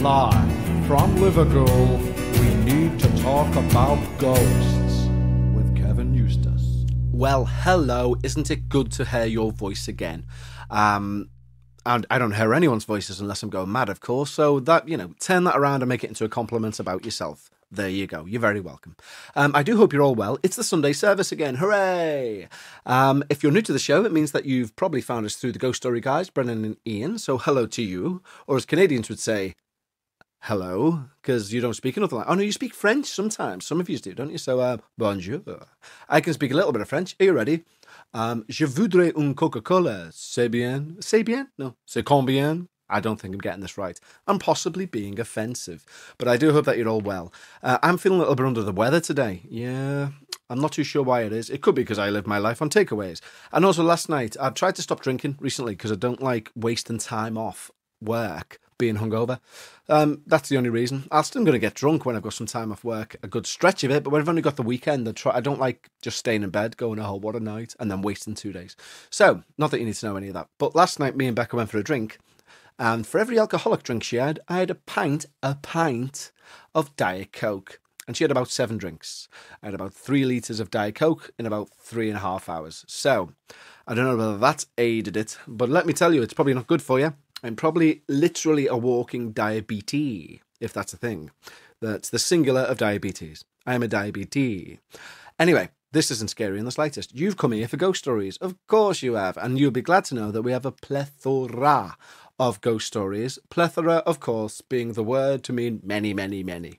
Live from Liverpool, we need to talk about ghosts with Kevin Eustace. Well, hello, isn't it good to hear your voice again? And I don't hear anyone's voices unless I'm going mad, of course, so that, turn that around and make it into a compliment about yourself. There you go. You're very welcome. I do hope you're all well. It's the Sunday service again. Hooray! If you're new to the show, it means that you've probably found us through the Ghost Story guys, Brennan and Ian, so hello to you. Or as Canadians would say, hello, because you don't speak another language. Oh, no, you speak French sometimes. Some of you do, don't you? So, bonjour. I can speak a little bit of French. Are you ready? Je voudrais une Coca-Cola. C'est bien? C'est bien? No. C'est combien? I don't think I'm getting this right. I'm possibly being offensive. But I do hope that you're all well. I'm feeling a little bit under the weather today. Yeah, I'm not too sure why it is. It could be because I live my life on takeaways. And also last night, I've tried to stop drinking recently because I don't like wasting time off work being hungover. That's the only reason. I'm still going to get drunk when I've got some time off work, a good stretch of it, but when I've only got the weekend, I don't like just staying in bed, going, oh, what a night, and then wasting 2 days. So, not that you need to know any of that, but last night me and Becca went for a drink, and for every alcoholic drink she had, I had a pint of Diet Coke. And she had about 7 drinks. I had about 3 litres of Diet Coke in about 3.5 hours. So, I don't know whether that's aided it, but let me tell you, it's probably not good for you. I'm probably literally a walking diabetes, if that's a thing. That's the singular of diabetes. I am a diabetes. Anyway, this isn't scary in the slightest. You've come here for ghost stories. Of course you have. And you'll be glad to know that we have a plethora of ghost stories. Plethora, of course, being the word to mean many, many, many.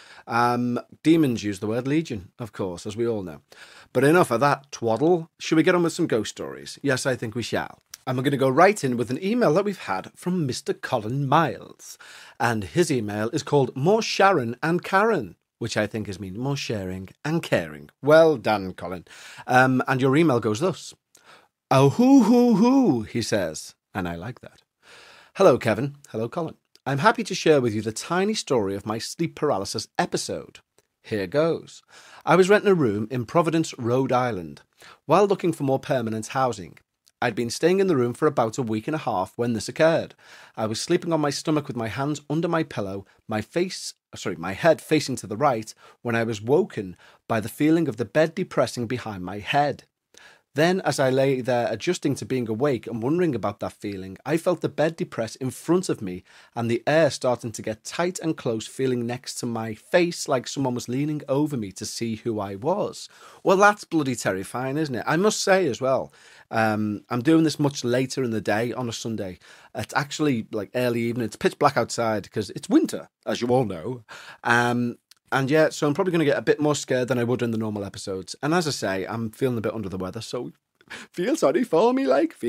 Demons use the word legion, of course, as we all know. But enough of that twaddle. Should we get on with some ghost stories? Yes, I think we shall. And we're going to go right in with an email that we've had from Mr. Colin Miles. And his email is called More Sharon and Karen, which I think is mean more sharing and caring. Well done, Colin. And your email goes thus. Oh, hoo, he says. And I like that. Hello, Kevin. Hello, Colin. I'm happy to share with you the tiny story of my sleep paralysis episode. Here goes. I was renting a room in Providence, Rhode Island, while looking for more permanent housing. I'd been staying in the room for about a week and a half when this occurred. I was sleeping on my stomach with my hands under my pillow, my head facing to the right, when I was woken by the feeling of the bed depressing behind my head. Then, as I lay there adjusting to being awake and wondering about that feeling, I felt the bed depress in front of me and the air starting to get tight and close, feeling next to my face like someone was leaning over me to see who I was. Well, that's bloody terrifying, isn't it? I must say as well, I'm doing this much later in the day on a Sunday. It's actually like early evening. It's pitch black outside because it's winter, as you all know. And yeah, so I'm probably going to get a bit more scared than I would in the normal episodes. And as I say, I'm feeling a bit under the weather, so feel sorry for me,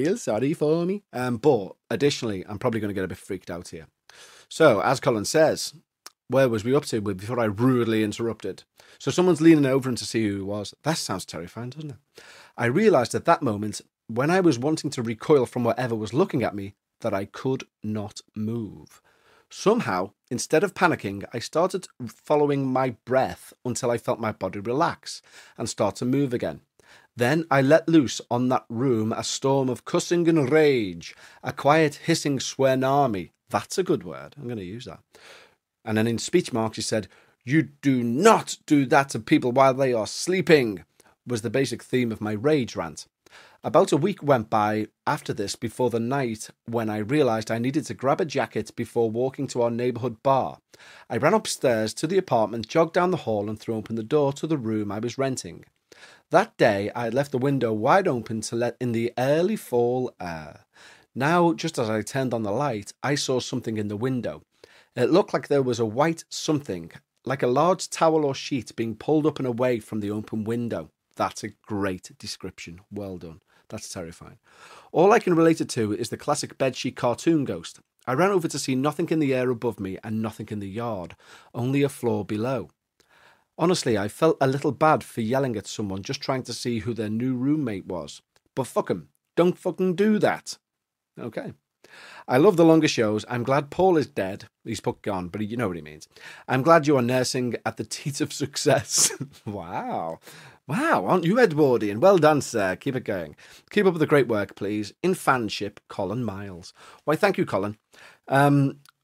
But additionally, I'm probably going to get a bit freaked out here. So, as Colin says, where was we up to before I rudely interrupted? So someone's leaning over and to see who it was. That sounds terrifying, doesn't it? I realised at that moment, when I was wanting to recoil from whatever was looking at me, that I could not move. Somehow, instead of panicking, I started following my breath until I felt my body relax and start to move again. Then I let loose on that room a storm of cussing and rage, a quiet hissing swearnami. That's a good word. I'm going to use that. And then in speech marks, he said, "You do not do that to people while they are sleeping," was the basic theme of my rage rant. About a week went by after this before the night when I realised I needed to grab a jacket before walking to our neighbourhood bar. I ran upstairs to the apartment, jogged down the hall and threw open the door to the room I was renting. That day I had left the window wide open to let in the early fall air. Now, just as I turned on the light, I saw something in the window. It looked like there was a white something, like a large towel or sheet being pulled up and away from the open window. That's a great description. Well done. That's terrifying. All I can relate it to is the classic bedsheet cartoon ghost. I ran over to see nothing in the air above me and nothing in the yard, only a floor below. Honestly, I felt a little bad for yelling at someone just trying to see who their new roommate was. But fuck 'em. Don't fucking do that. Okay. I love the longer shows. I'm glad Paul is dead. He's put gone, but you know what he means. I'm glad you are nursing at the teat of success. Wow. Wow, aren't you Edwardian? Well done, sir. Keep it going. Keep up with the great work, please. In fanship, Colin Miles. Why, thank you, Colin.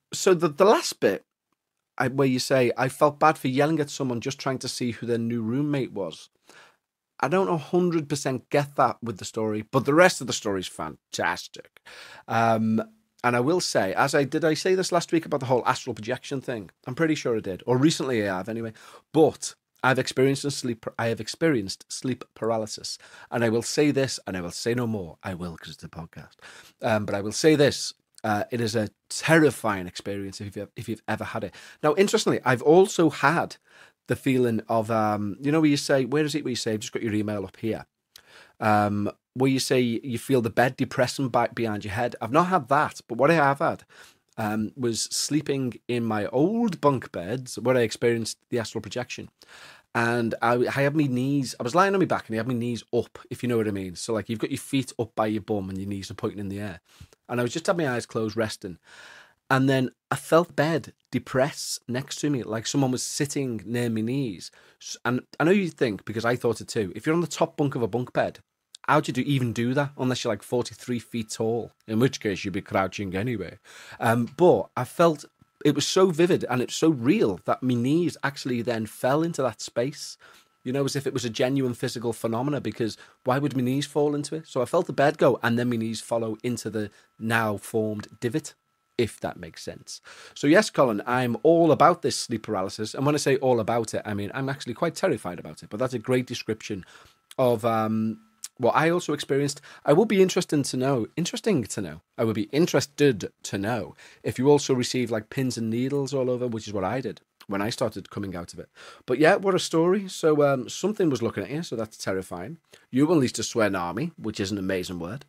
So the last bit, where you say, I felt bad for yelling at someone just trying to see who their new roommate was. I don't 100% get that with the story, but the rest of the story is fantastic. And I will say, did I say this last week about the whole astral projection thing? I'm pretty sure I did, or recently I have anyway. But I have experienced sleep paralysis, and I will say this, and I will say no more. I will, because it's a podcast. But I will say this: it is a terrifying experience if you've ever had it. Now, interestingly, I've also had the feeling of, where you say, where is it where you say, I've just got your email up here, where you say you feel the bed depressing back behind your head. I've not had that, but what I have had was sleeping in my old bunk beds where I experienced the astral projection. And I had my knees, I was lying on my back and I had my knees up, if you know what I mean. So like you've got your feet up by your bum and your knees are pointing in the air. And I was just had my eyes closed resting. And then I felt bed depress next to me, like someone was sitting near my knees. And I know you think, because I thought it too, if you're on the top bunk of a bunk bed, how'd you even do that unless you're like 43 feet tall, in which case you'd be crouching anyway. But I felt it was so vivid and it's so real that my knees actually then fell into that space, as if it was a genuine physical phenomena, because why would my knees fall into it? So I felt the bed go and then my knees follow into the now formed divot, if that makes sense. So yes, Colin, I'm all about this sleep paralysis. And when I say all about it, I mean, I'm actually quite terrified about it. But that's a great description of what I also experienced. I would be interesting to know. I would be interested to know if you also receive like pins and needles all over, which is what I did when I started coming out of it. But yeah, what a story. So something was looking at you, so that's terrifying. You unleashed a swear army, which is an amazing word.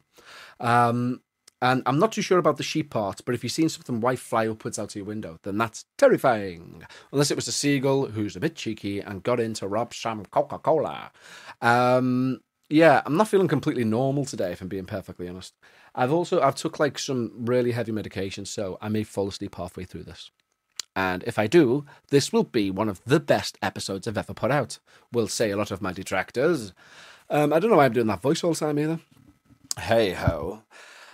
And I'm not too sure about the sheep part, but if you've seen something white fly upwards out of your window, then that's terrifying. Unless it was a seagull who's a bit cheeky and got in to rob some Coca-Cola. Yeah, I'm not feeling completely normal today, if I'm being perfectly honest. I've took like some really heavy medication, so I may fall asleep halfway through this. And if I do, this will be one of the best episodes I've ever put out, will say a lot of my detractors. I don't know why I'm doing that voice all the time either. Hey ho.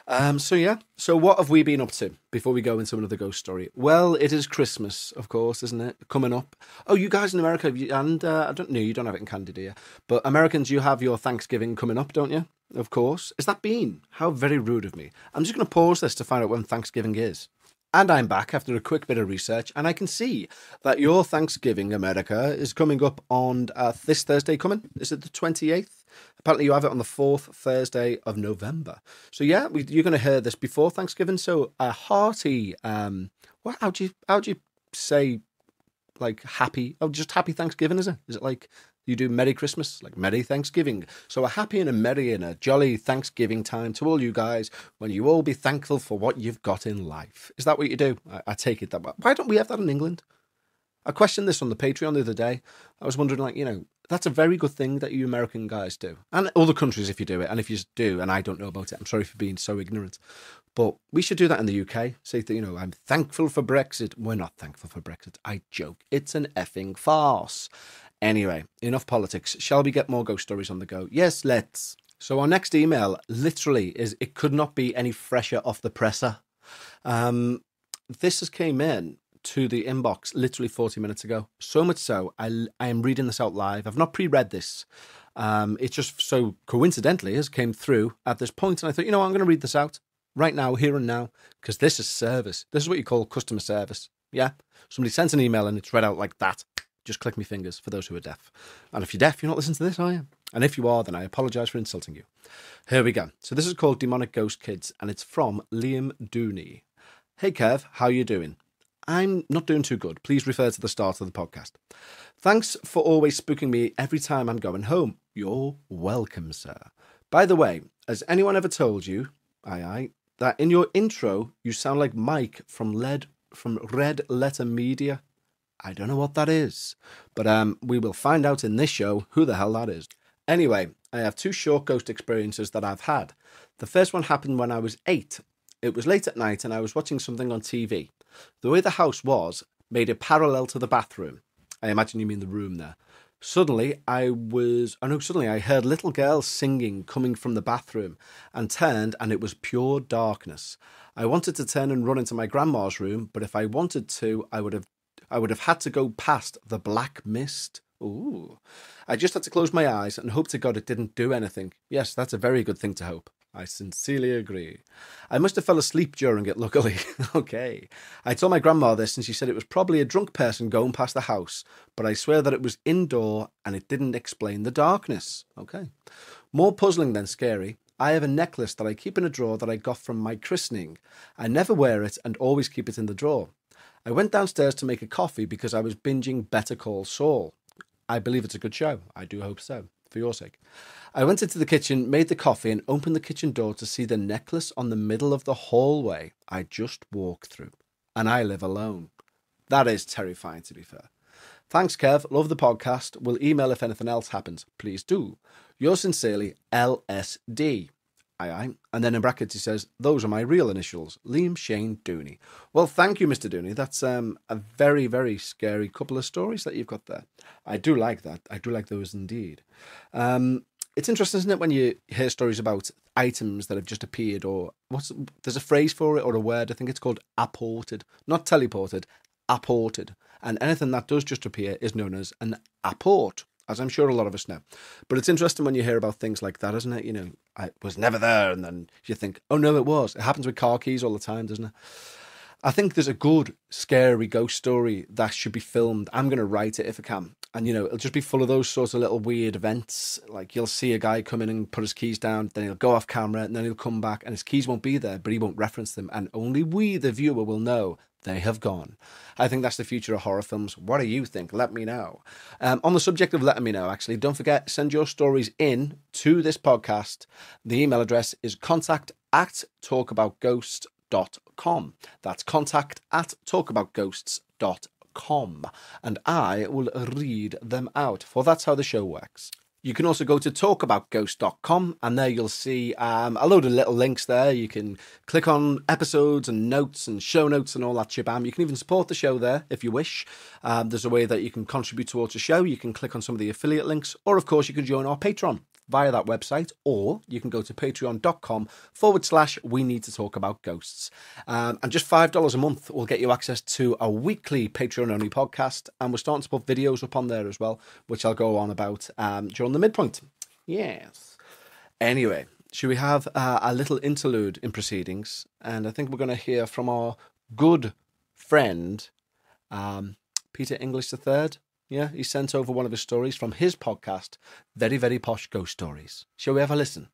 So what have we been up to before we go into another ghost story? Well, it is Christmas, of course, isn't it? Coming up. Oh, you guys in America, I don't know, you don't have it in Canada, do you? But Americans, you have your Thanksgiving coming up, don't you? Of course. Is that been? How very rude of me. I'm just going to pause this to find out when Thanksgiving is. And I'm back after a quick bit of research, and I can see that your Thanksgiving, America, is coming up on this Thursday coming. Is it the 28th? Apparently you have it on the 4th Thursday of November. So yeah, you're going to hear this before Thanksgiving. So a hearty, how'd you say, like happy? Oh, just happy Thanksgiving, is it? Is it like you do Merry Christmas, like Merry Thanksgiving? So a happy and a merry and a jolly Thanksgiving time to all you guys, when you all be thankful for what you've got in life. Is that what you do? I take it that way. Why don't we have that in England? I questioned this on the Patreon the other day. I was wondering, that's a very good thing that you American guys do. And other countries, if you do it. And if you do, and I don't know about it, I'm sorry for being so ignorant. But we should do that in the UK. Say that, I'm thankful for Brexit. We're not thankful for Brexit. I joke. It's an effing farce. Anyway, enough politics. Shall we get more ghost stories on the go? Yes, let's. So our next email literally it could not be any fresher off the presser. This has came in to the inbox literally 40 minutes ago. So much so, I am reading this out live. I've not pre-read this. It just so coincidentally has came through at this point, and I thought, I'm going to read this out right now, here and now, because this is service. This is what you call customer service. Yeah? Somebody sends an email and it's read out like that. Just click me fingers for those who are deaf. And if you're deaf, you're not listening to this, are you? And if you are, then I apologise for insulting you. Here we go. So this is called Demonic Ghost Kids, and it's from Liam Dooney. Hey Kev, how you doing? I'm not doing too good. Please refer to the start of the podcast. Thanks for always spooking me every time I'm going home. You're welcome, sir. By the way, has anyone ever told you, that in your intro, you sound like Mike from Red Letter Media? I don't know what that is, but we will find out in this show who the hell that is. Anyway, I have two short ghost experiences that I've had. The first one happened when I was 8. It was late at night and I was watching something on TV. The way the house was made it parallel to the bathroom. I imagine you mean the room there. Suddenly I heard little girls singing coming from the bathroom and turned, and it was pure darkness. I wanted to turn and run into my grandma's room, but if I wanted to, I would have had to go past the black mist. Ooh. I just had to close my eyes and hope to God it didn't do anything. Yes, that's a very good thing to hope. I sincerely agree. I must have fell asleep during it, luckily. Okay. I told my grandma this and she said it was probably a drunk person going past the house, but I swear that it was indoor and it didn't explain the darkness. Okay. More puzzling than scary. I have a necklace that I keep in a drawer that I got from my christening. I never wear it and always keep it in the drawer. I went downstairs to make a coffee because I was binging Better Call Saul. I believe it's a good show. I do hope so, for your sake. I went into the kitchen, made the coffee, and opened the kitchen door to see the necklace on the middle of the hallway I just walked through. And I live alone. That is terrifying, to be fair. Thanks, Kev. Love the podcast. We'll email if anything else happens. Please do. Yours sincerely, LSD. Aye. And then in brackets he says, those are my real initials, Liam Shane Dooney. Well, thank you, Mr. Dooney. That's a very, very scary couple of stories that you've got there. I do like that. I do like those indeed. It's interesting, isn't it, when you hear stories about items that have just appeared, or there's a phrase for it or a word. I think it's called apported, not teleported, apported. And anything that does just appear is known as an apport, as I'm sure a lot of us know. But it's interesting when you hear about things like that, isn't it? You know, I was never there, and then you think, oh no, it was. It happens with car keys all the time, doesn't it? I think there's a good, scary ghost story that should be filmed. I'm going to write it if I can. And, you know, it'll just be full of those sorts of little weird events. Like, you'll see a guy come in and put his keys down, then he'll go off camera, and then he'll come back, and his keys won't be there, but he won't reference them. And only we, the viewer, will know they have gone. I think that's the future of horror films. What do you think? Let me know. On the subject of letting me know, actually, don't forget, send your stories in to this podcast. The email address is contact@talkaboutghosts.com. That's contact@talkaboutghosts.com. And I will read them out, for that's how the show works. You can also go to talkaboutghosts.com, and there you'll see a load of little links there. You can click on episodes and notes and show notes and all that shabam. You can even support the show there if you wish. There's a way that you can contribute towards the show. You can click on some of the affiliate links, or of course you can join our Patreon via that website, or you can go to patreon.com/we need to talk about ghosts. And just $5 a month will get you access to a weekly Patreon only podcast. And we're starting to put videos up on there as well, which I'll go on about during the midpoint. Yes. Anyway, should we have a little interlude in proceedings? And I think we're going to hear from our good friend, Peter English III. Yeah, he sent over one of his stories from his podcast, Very, Very Posh Ghost Stories. Shall we have a listen?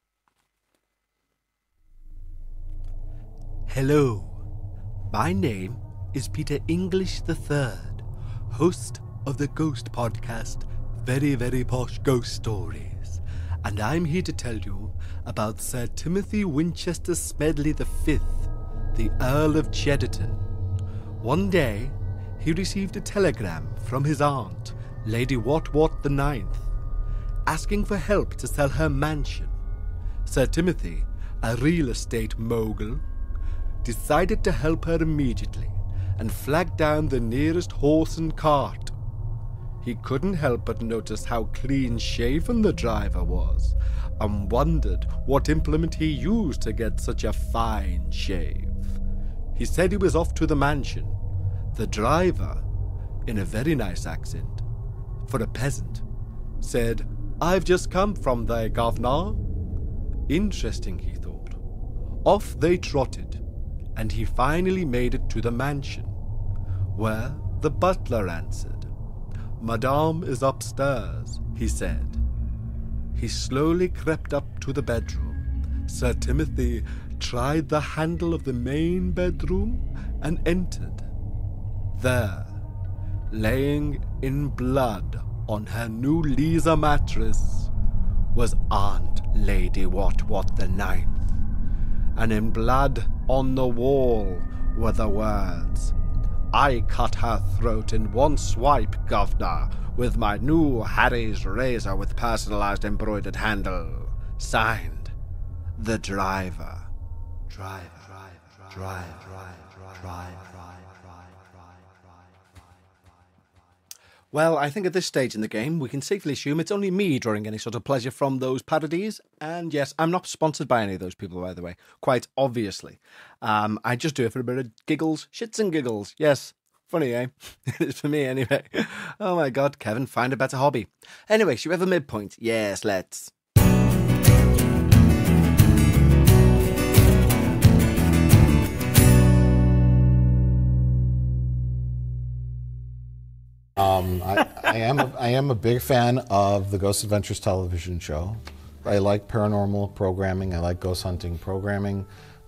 Hello, my name is Peter English III, host of the ghost podcast, Very, Very Posh Ghost Stories. And I'm here to tell you about Sir Timothy Winchester Smedley V, the Earl of Chedderton. One day, he received a telegram from his aunt, Lady What the Ninth, asking for help to sell her mansion. Sir Timothy, a real estate mogul, decided to help her immediately and flagged down the nearest horse and cart. He couldn't help but notice how clean-shaven the driver was, and wondered what implement he used to get such a fine shave. He said he was off to the mansion. The driver, in a very nice accent, for a peasant, said, "I've just come from the governor." Interesting, he thought. Off they trotted, and he finally made it to the mansion, where the butler answered. "Madame is upstairs," he said. He slowly crept up to the bedroom. Sir Timothy tried the handle of the main bedroom and entered. There, laying in blood on her new Lisa mattress, was Aunt Lady What the Ninth, and in blood on the wall were the words, "I cut her throat in one swipe, governor, with my new Harry's razor with personalized embroidered handle. Signed, the driver." Well, I think at this stage in the game, we can safely assume it's only me drawing any sort of pleasure from those parodies. And yes, I'm not sponsored by any of those people, by the way, quite obviously. I just do it for a bit of giggles, shits and giggles. Yes, funny, eh? It is for me anyway. Oh my God, Kevin, find a better hobby. Anyway, should we have a midpoint? Yes, let's. I am a big fan of the Ghost Adventures television show. I like paranormal programming. I like ghost hunting programming.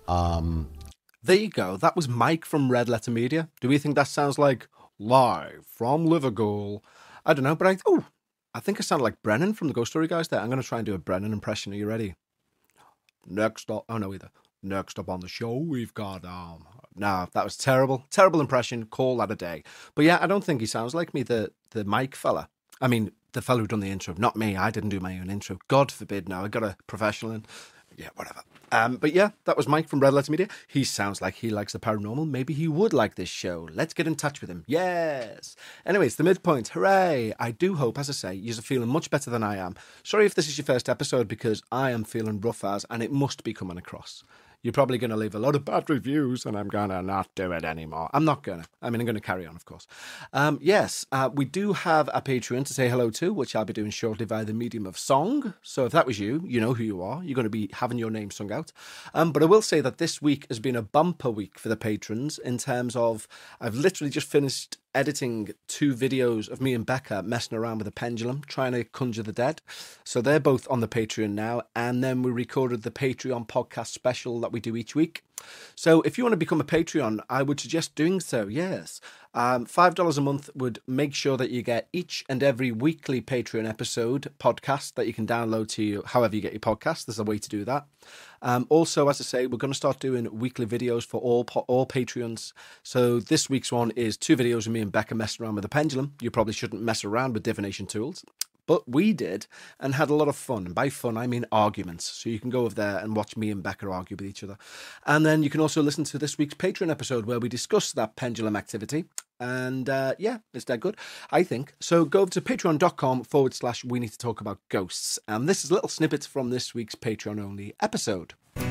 There you go. That was Mike from Red Letter Media. Do we think that sounds like live from Liverpool? I don't know, but I think I sounded like Brennan from the Ghost Story guys there. I'm going to try and do a Brennan impression. Are you ready? Next up, Next up on the show, we've got no, that was terrible impression. Call that a day. But yeah, I don't think he sounds like me, the Mike fella. I mean, the fella who done the intro, not me. I didn't do my own intro. God forbid. No, I got a professional in. Yeah, whatever. But yeah, that was Mike from Red Letter Media. He sounds like he likes the paranormal. Maybe he would like this show. Let's get in touch with him. Yes. Anyways, the midpoint. Hooray. I do hope, as I say, you're feeling much better than I am. Sorry if this is your first episode, because I am feeling rough as, and it must be coming across. You're probably going to leave a lot of bad reviews, and I'm going to not do it anymore. I'm not going to. I mean, I'm going to carry on, of course. Yes, we do have a Patreon to say hello to, which I'll be doing shortly via the medium of song. So if that was you, you know who you are. You're going to be having your name sung out. But I will say that this week has been a bumper week for the patrons in terms of I've literally just finished editing 2 videos of me and Becca messing around with a pendulum, trying to conjure the dead. So they're both on the Patreon now. And then we recorded the Patreon podcast special that we do each week. So if you want to become a Patreon, I would suggest doing so, yes. $5 a month would make sure that you get each and every weekly Patreon episode podcast that you can download to you however you get your podcast. There's a way to do that. Also, as I say, we're going to start doing weekly videos for all Patreons. So this week's one is 2 videos of me and Becca messing around with a pendulum. You probably shouldn't mess around with divination tools. But we did, and had a lot of fun. And by fun, I mean arguments. So you can go over there and watch me and Becca argue with each other. And then you can also listen to this week's Patreon episode where we discuss that pendulum activity. And yeah, it's dead good, I think. So go over to patreon.com/we need to talk about ghosts. And this is little snippets from this week's Patreon-only episode.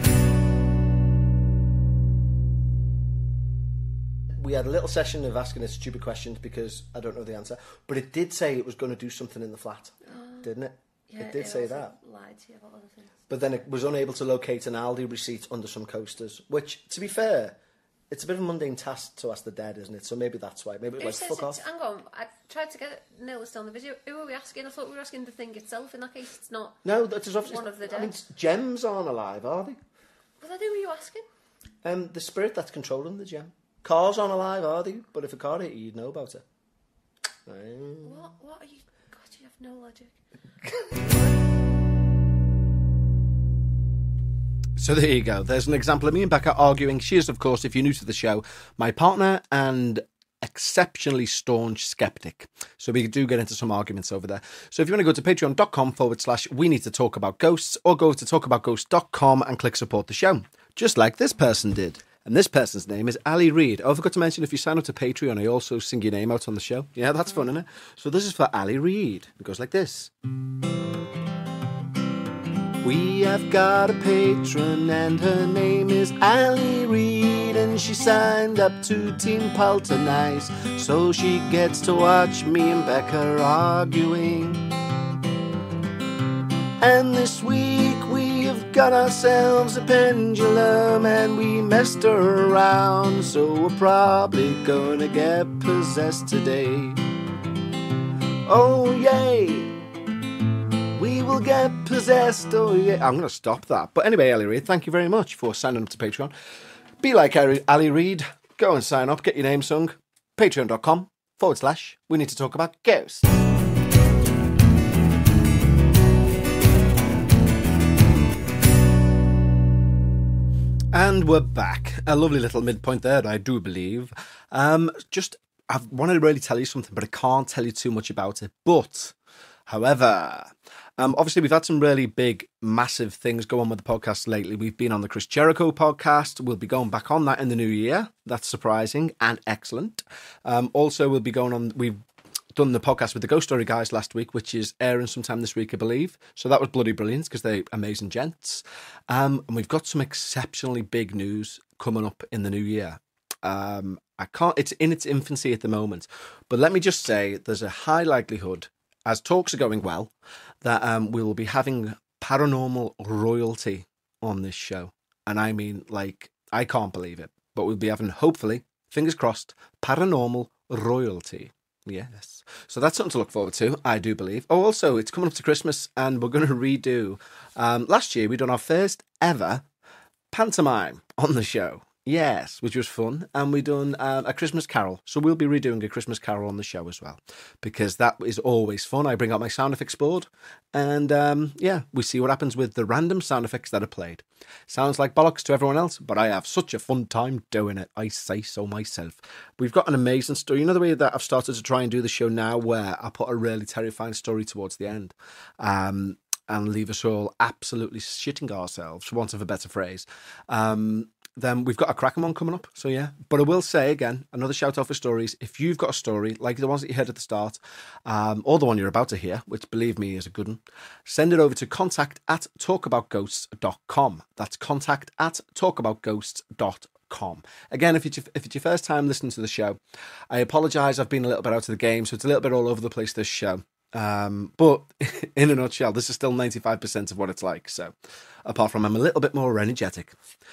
We had a little session of asking us stupid questions because I don't know the answer. But it did say it was going to do something in the flat, didn't it? Yeah, it did say that. Lied to you about other things. But then it was unable to locate an Aldi receipt under some coasters, which, to be fair, it's a bit of a mundane task to ask the dead, isn't it? So maybe that's why. Maybe it was like, fuck off. Hang on, I tried to get it nailed on the video. Who are we asking? I thought we were asking the thing itself. In that case, it's not. No, that's obviously one of the dead. I mean, gems aren't alive, are they? Well, then who are you asking? The spirit that's controlling the gem. Cars aren't alive, are they? But if a car hit you, you'd know about it. What are you? God, you have no logic. So there you go. There's an example of me and Becca arguing. She is, of course, if you're new to the show, my partner and exceptionally staunch skeptic. So we do get into some arguments over there. So if you want to go to patreon.com/we need to talk about ghosts, or go to talkaboutghosts.com and click support the show, just like this person did. And this person's name is Ali Reid. Oh, I forgot to mention, if you sign up to Patreon, I also sing your name out on the show. Yeah, that's fun, isn't it? So this is for Ali Reid. It goes like this. We have got a patron and her name is Ali Reid, and she signed up to Team Polternice, so she gets to watch me and Becca arguing. And this week we have got ourselves a pendulum and we messed her around, so we're probably gonna get possessed today. Oh yay! We will get possessed, oh yeah. I'm going to stop that. But anyway, Ali Reid, thank you very much for signing up to Patreon. Be like Ali Reid. Go and sign up, get your name sung. Patreon.com/we need to talk about ghosts. And we're back. A lovely little midpoint there, I do believe. I want to really tell you something, but I can't tell you too much about it. But, however, obviously we've had some really big, massive things go on with the podcast lately. We've been on the Chris Jericho podcast. We'll be going back on that in the new year. That's surprising and excellent. Also, we'll be going on... done the podcast with the Ghost Story guys last week, which is airing sometime this week, I believe. So that was bloody brilliant because they're amazing gents. And we've got some exceptionally big news coming up in the new year. It's in its infancy at the moment, but let me just say there's a high likelihood, as talks are going well, that we will be having paranormal royalty on this show. And I mean, like, I can't believe it, but we'll be having, hopefully, fingers crossed, paranormal royalty. Yes. So that's something to look forward to, I do believe. Oh, also, it's coming up to Christmas and we're going to redo. Last year, we done our first ever pantomime on the show. Yes, which was fun. And we done a Christmas Carol. So we'll be redoing a Christmas Carol on the show as well, because that is always fun. I bring out my sound effects board and we see what happens with the random sound effects that are played. Sounds like bollocks to everyone else, but I have such a fun time doing it. I say so myself. We've got an amazing story. You know the way that I've started to try and do the show now, where I put a really terrifying story towards the end and leave us all absolutely shitting ourselves, for want of a better phrase. Then we've got a cracking one coming up. So yeah, but I will say again, another shout out for stories. If you've got a story like the ones that you heard at the start, or the one you're about to hear, which believe me is a good one, send it over to contact@talkaboutghosts.com. That's contact@talkaboutghosts.com. Again, if it's your first time listening to the show, I apologise. I've been a little bit out of the game, so it's a little bit all over the place, this show. But in a nutshell, this is still 95% of what it's like. So apart from I'm a little bit more energetic.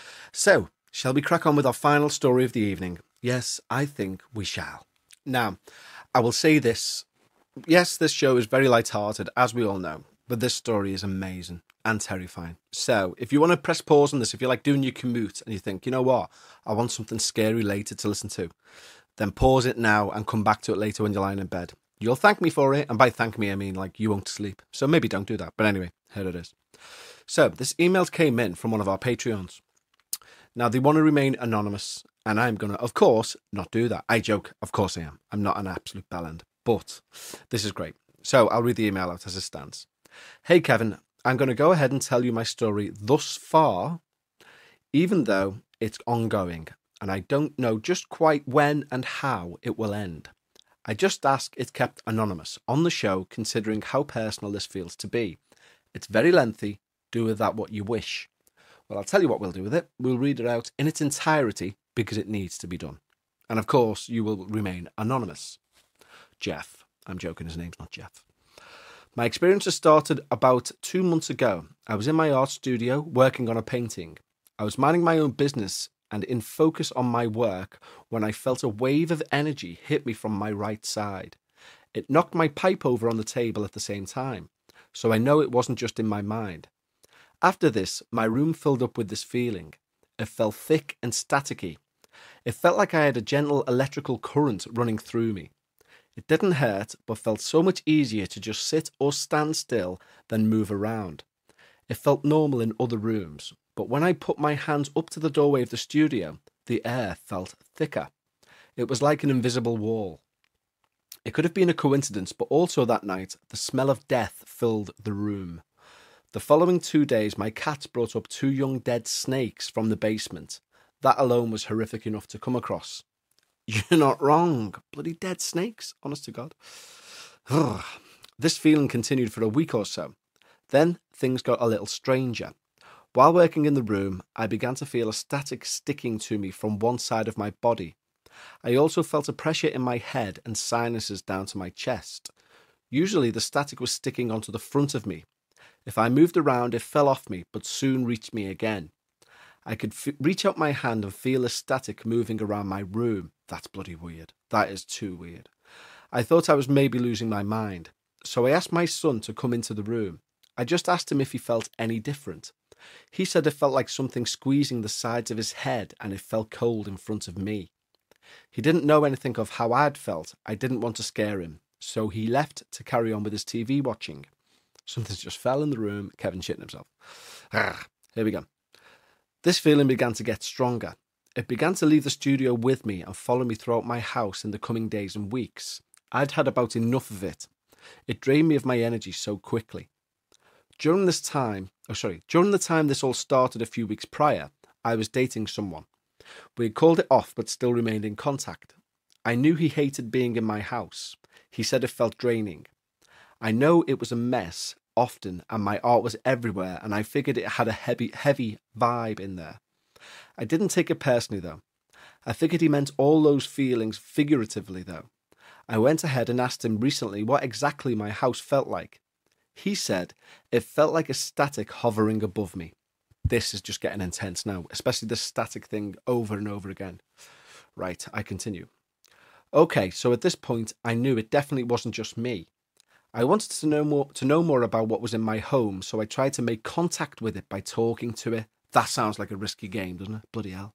So shall we crack on with our final story of the evening? Yes, I think we shall. Now, I will say this. Yes, this show is very light-hearted, as we all know, but this story is amazing and terrifying. So if you want to press pause on this, if you're like doing your commute and you think, you know what, I want something scary later to listen to, then pause it now and come back to it later when you're lying in bed. You'll thank me for it, and by thank me, I mean like you won't sleep. So maybe don't do that. But anyway, here it is. So this email came in from one of our Patreons. Now, they want to remain anonymous, and I'm going to, of course, not do that. I joke. Of course I am. I'm not an absolute bellend, but this is great. So I'll read the email out as it stands. Hey, Kevin, I'm going to go ahead and tell you my story thus far, even though it's ongoing, and I don't know just quite when and how it will end. I just ask it kept anonymous on the show, considering how personal this feels to be. It's very lengthy. Do with that what you wish. Well, I'll tell you what we'll do with it. We'll read it out in its entirety because it needs to be done. And of course, you will remain anonymous. Jeff. I'm joking, his name's not Jeff. My experience has started about 2 months ago. I was in my art studio working on a painting. I was minding my own business and in focus on my work when I felt a wave of energy hit me from my right side. It knocked my pipe over on the table at the same time, so I know it wasn't just in my mind. After this, my room filled up with this feeling. It felt thick and staticky. It felt like I had a gentle electrical current running through me. It didn't hurt, but felt so much easier to just sit or stand still than move around. It felt normal in other rooms, but when I put my hands up to the doorway of the studio, the air felt thicker. It was like an invisible wall. It could have been a coincidence, but also that night, the smell of death filled the room. The following 2 days, my cats brought up 2 young dead snakes from the basement. That alone was horrific enough to come across. You're not wrong. Bloody dead snakes, honest to God. This feeling continued for a week or so. Then things got a little stranger. While working in the room, I began to feel a static sticking to me from one side of my body. I also felt a pressure in my head and sinuses down to my chest. Usually the static was sticking onto the front of me. If I moved around, it fell off me, but soon reached me again. I could reach out my hand and feel the static moving around my room. That's bloody weird. That is too weird. I thought I was maybe losing my mind, so I asked my son to come into the room. I just asked him if he felt any different. He said it felt like something squeezing the sides of his head and it felt cold in front of me. He didn't know anything of how I'd felt. I didn't want to scare him, so he left to carry on with his TV watching. Something just fell in the room. Kevin shitting himself. Here we go. This feeling began to get stronger. It began to leave the studio with me and follow me throughout my house in the coming days and weeks. I'd had about enough of it. It drained me of my energy so quickly. During the time this all started a few weeks prior, I was dating someone. We had called it off but still remained in contact. I knew he hated being in my house. He said it felt draining. I know it was a mess often and my art was everywhere, and I figured it had a heavy vibe in there. I didn't take it personally though. I figured he meant all those feelings figuratively though. I went ahead and asked him recently what exactly my house felt like. He said it felt like a static hovering above me. This is just getting intense now, especially the static thing over and over again. Right, I continue. Okay, so at this point I knew it definitely wasn't just me. I wanted to know more about what was in my home, so I tried to make contact with it by talking to it. That sounds like a risky game, doesn't it? Bloody hell.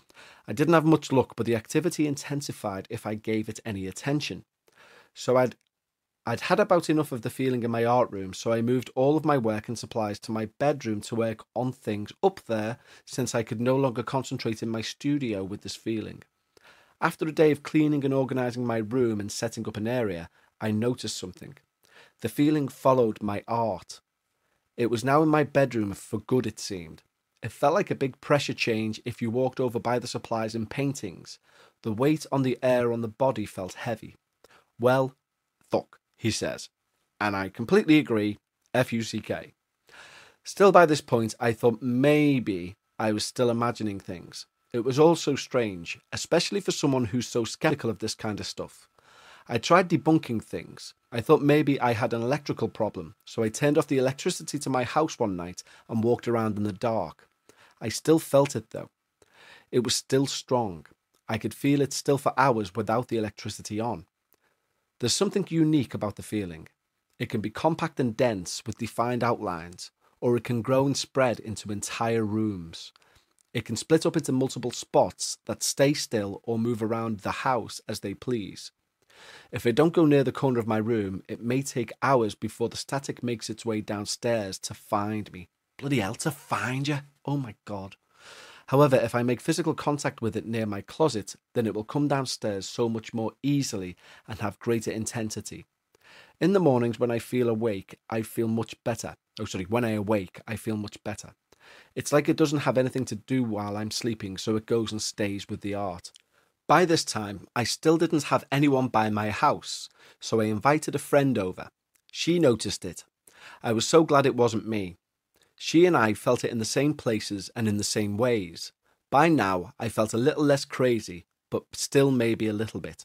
I didn't have much luck, but the activity intensified if I gave it any attention. So I'd had about enough of the feeling in my art room, so I moved all of my work and supplies to my bedroom to work on things up there, since I could no longer concentrate in my studio with this feeling. After a day of cleaning and organising my room and setting up an area, I noticed something. The feeling followed my art. It was now in my bedroom for good, it seemed. It felt like a big pressure change if you walked over by the supplies and paintings. The weight on the air on the body felt heavy. Well, fuck, he says. And I completely agree, F-U-C-K. Still by this point, I thought maybe I was still imagining things. It was all so strange, especially for someone who's so skeptical of this kind of stuff. I tried debunking things. I thought maybe I had an electrical problem, so I turned off the electricity to my house one night and walked around in the dark. I still felt it though. It was still strong. I could feel it still for hours without the electricity on. There's something unique about the feeling. It can be compact and dense with defined outlines, or it can grow and spread into entire rooms. It can split up into multiple spots that stay still or move around the house as they please. If I don't go near the corner of my room, it may take hours before the static makes its way downstairs to find me. Bloody hell, to find you? Oh my God. However, if I make physical contact with it near my closet, then it will come downstairs so much more easily and have greater intensity. In the mornings when I feel awake, I feel much better. When I awake, I feel much better. It's like it doesn't have anything to do while I'm sleeping, so it goes and stays with the art. By this time, I still didn't have anyone by my house, so I invited a friend over. She noticed it. I was so glad it wasn't me. She and I felt it in the same places and in the same ways. By now, I felt a little less crazy, but still maybe a little bit.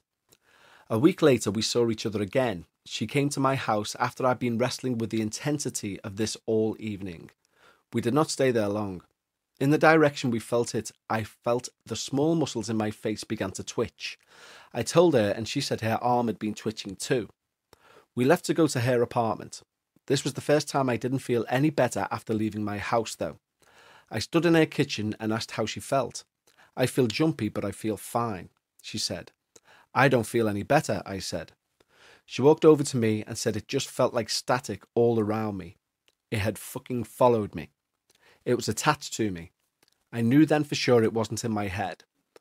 A week later, we saw each other again. She came to my house after I'd been wrestling with the intensity of this all evening. We did not stay there long. In the direction we felt it, I felt the small muscles in my face began to twitch. I told her, and she said her arm had been twitching too. We left to go to her apartment. This was the first time I didn't feel any better after leaving my house, though. I stood in her kitchen and asked how she felt. I feel jumpy, but I feel fine, she said. I don't feel any better, I said. She walked over to me and said it just felt like static all around me. It had fucking followed me. It was attached to me. I knew then for sure it wasn't in my head.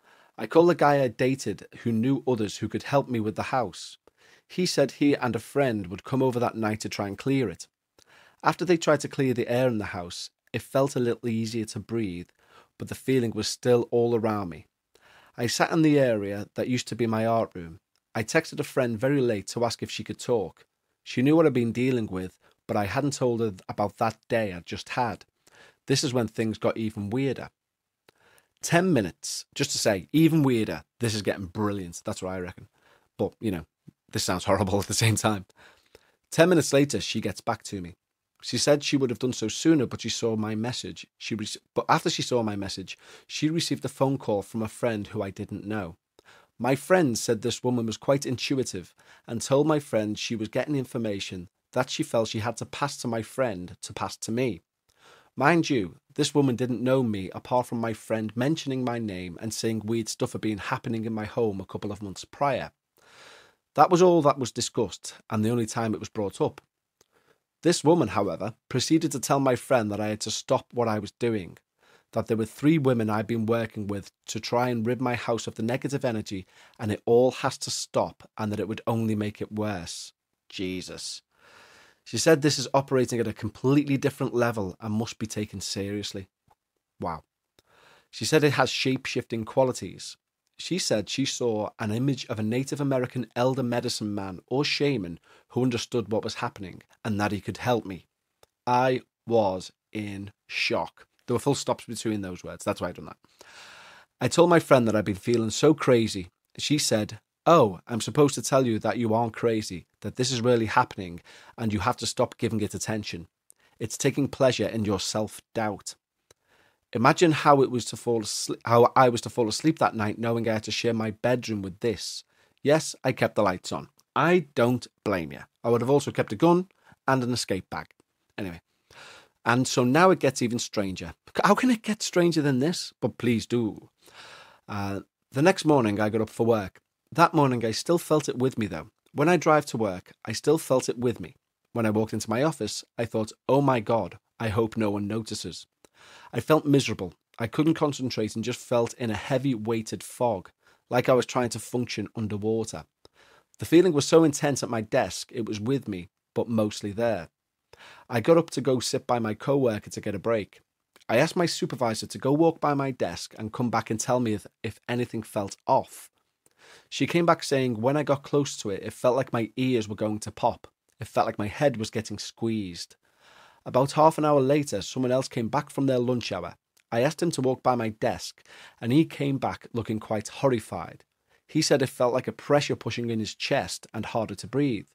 I called the guy I dated who knew others who could help me with the house. He said he and a friend would come over that night to try and clear it. After they tried to clear the air in the house, it felt a little easier to breathe, but the feeling was still all around me. I sat in the area that used to be my art room. I texted a friend very late to ask if she could talk. She knew what I'd been dealing with, but I hadn't told her about that day I'd just had. This is when things got even weirder. 10 minutes, just to say, even weirder. This is getting brilliant. That's what I reckon. But, this sounds horrible at the same time. 10 minutes later, she gets back to me. She said she would have done so sooner, but she saw my message. But after she saw my message, she received a phone call from a friend who I didn't know. My friend said this woman was quite intuitive and told my friend she was getting information that she felt she had to pass to my friend to pass to me. Mind you, this woman didn't know me apart from my friend mentioning my name and saying weird stuff had been happening in my home a couple of months prior. That was all that was discussed, and the only time it was brought up. This woman, however, proceeded to tell my friend that I had to stop what I was doing, that there were 3 women I'd been working with to try and rid my house of the negative energy, and it all has to stop, and that it would only make it worse. Jesus. She said this is operating at a completely different level and must be taken seriously. Wow. She said it has shape-shifting qualities. She said she saw an image of a Native American elder medicine man or shaman who understood what was happening and that he could help me. I was in shock. There were full stops between those words. That's why I done that. I told my friend that I'd been feeling so crazy. She said, "Oh, I'm supposed to tell you that you aren't crazy, that this is really happening and you have to stop giving it attention. It's taking pleasure in your self-doubt." Imagine how I was to fall asleep that night knowing I had to share my bedroom with this. Yes, I kept the lights on. I don't blame you. I would have also kept a gun and an escape bag. Anyway. And so now it gets even stranger. How can it get stranger than this? But please do. The next morning I got up for work. That morning I still felt it with me though. When I drive to work, I still felt it with me. When I walked into my office, I thought, oh my God, I hope no one notices. I felt miserable. I couldn't concentrate and just felt in a heavy weighted fog, like I was trying to function underwater. The feeling was so intense at my desk, it was with me, but mostly there. I got up to go sit by my co-worker to get a break. I asked my supervisor to go walk by my desk and come back and tell me if anything felt off. She came back saying when I got close to it, it felt like my ears were going to pop. It felt like my head was getting squeezed. About half an hour later, someone else came back from their lunch hour. I asked him to walk by my desk, and he came back looking quite horrified. He said it felt like a pressure pushing in his chest and harder to breathe.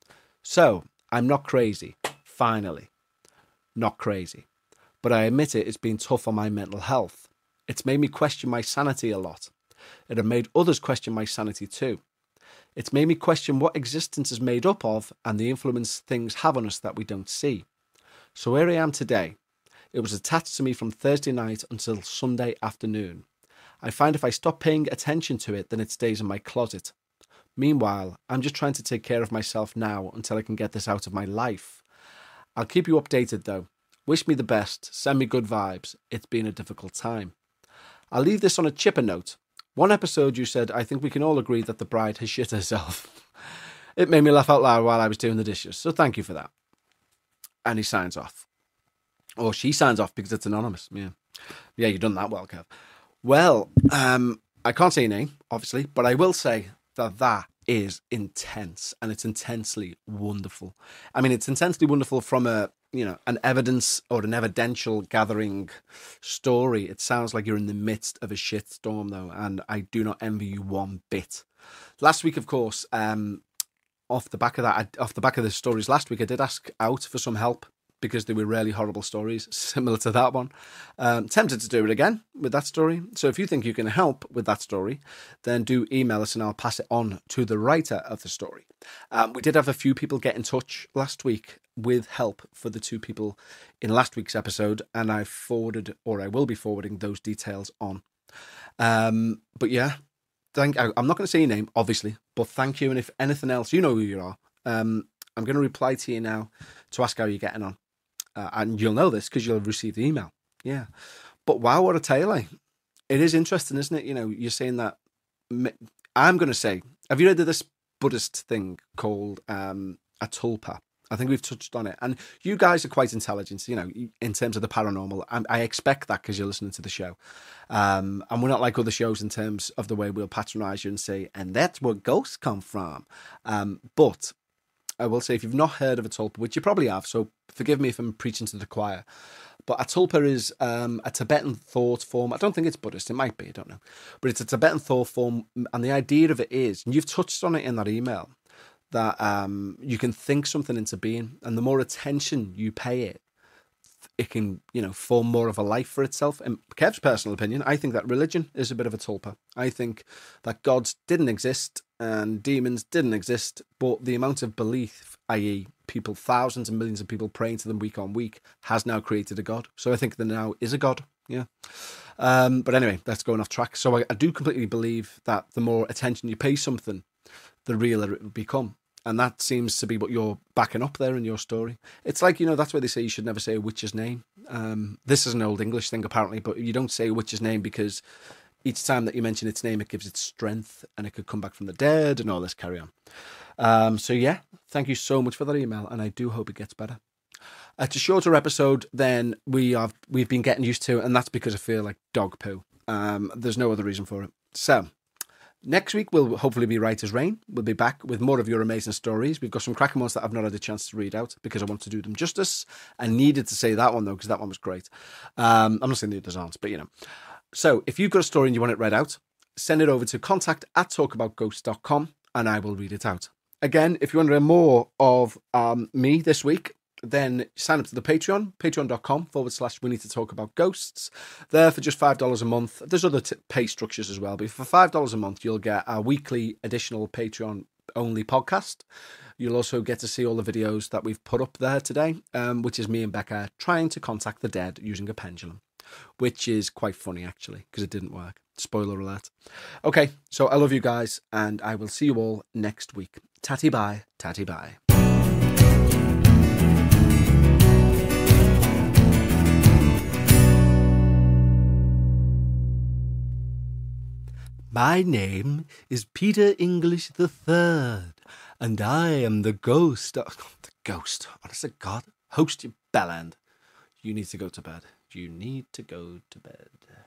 So, I'm not crazy. Finally. Not crazy. But I admit it's been tough on my mental health. It's made me question my sanity a lot. It had made others question my sanity too. It's made me question what existence is made up of and the influence things have on us that we don't see. So here I am today. It was attached to me from Thursday night until Sunday afternoon. I find if I stop paying attention to it, then it stays in my closet. Meanwhile, I'm just trying to take care of myself now until I can get this out of my life. I'll keep you updated though. Wish me the best. Send me good vibes. It's been a difficult time. I'll leave this on a chipper note. One episode you said, I think we can all agree that the bride has shit herself. It made me laugh out loud while I was doing the dishes, so thank you for that. And he signs off. Or she signs off because it's anonymous. Yeah, you've done that well, Kev. Well, I can't say your name, obviously, but I will say that is intense and it's intensely wonderful. I mean, it's intensely wonderful from an evidence or an evidential gathering story. It sounds like you're in the midst of a shitstorm, though, and I do not envy you one bit. Last week, of course, off the back of the stories last week, I did ask out for some help because they were really horrible stories, similar to that one. Tempted to do it again with that story. So if you think you can help with that story, then do email us and I'll pass it on to the writer of the story. We did have a few people get in touch last week with help for the two people in last week's episode, and I will be forwarding those details on. But yeah, I'm not going to say your name, obviously, but thank you. And if anything else, you know who you are. I'm going to reply to you now to ask how you're getting on. And you'll know this because you'll have received the email. Yeah. But wow, what a tale, eh? It is interesting, isn't it? You know, you're saying that. I'm going to say, have you heard of this Buddhist thing called a tulpa? I think we've touched on it. And you guys are quite intelligent, you know, in terms of the paranormal. I expect that because you're listening to the show. And we're not like other shows in terms of the way we'll patronise you and say, and that's where ghosts come from. But I will say, if you've not heard of a tulpa, which you probably have, so forgive me if I'm preaching to the choir, but a tulpa is a Tibetan thought form. I don't think it's Buddhist. It might be. I don't know. But it's a Tibetan thought form. And the idea of it is, and you've touched on it in that email, that you can think something into being. And the more attention you pay it, it can, form more of a life for itself. In Kev's personal opinion, I think that religion is a bit of a tulpa. I think that gods didn't exist and demons didn't exist, but the amount of belief, i.e. people, thousands and millions of people praying to them week on week, has now created a god. So I think there now is a god, yeah. But anyway, that's going off track. So I do completely believe that the more attention you pay something, the realer it will become. And that seems to be what you're backing up there in your story. It's like, that's why they say you should never say a witch's name. This is an old English thing, apparently, but you don't say a witch's name because each time that you mention its name, it gives it strength and it could come back from the dead and all this carry on. So yeah, thank you so much for that email, and I do hope it gets better. It's a shorter episode than we've been getting used to, and that's because I feel like dog poo. There's no other reason for it. So, Next week will hopefully be Writer's Rain. We'll be back with more of your amazing stories. We've got some cracking ones that I've not had a chance to read out because I want to do them justice. I needed to say that one, though, because that one was great. I'm not saying the others aren't, but, you know. So if you've got a story and you want it read out, send it over to contact@talkaboutghosts.com and I will read it out. Again, if you want to hear more of me this week, then sign up to the Patreon, patreon.com/we need to talk about ghosts. There for just $5 a month. There's other pay structures as well, but for $5 a month, you'll get a weekly additional Patreon only podcast. You'll also get to see all the videos that we've put up there today, which is me and Becca trying to contact the dead using a pendulum, which is quite funny actually, because it didn't work. Spoiler alert. Okay, so I love you guys, and I will see you all next week. Tatty bye, tatty bye. My name is Peter English III, and I am the ghost. The ghost. Honest to God. Host your bellend. You need to go to bed. You need to go to bed.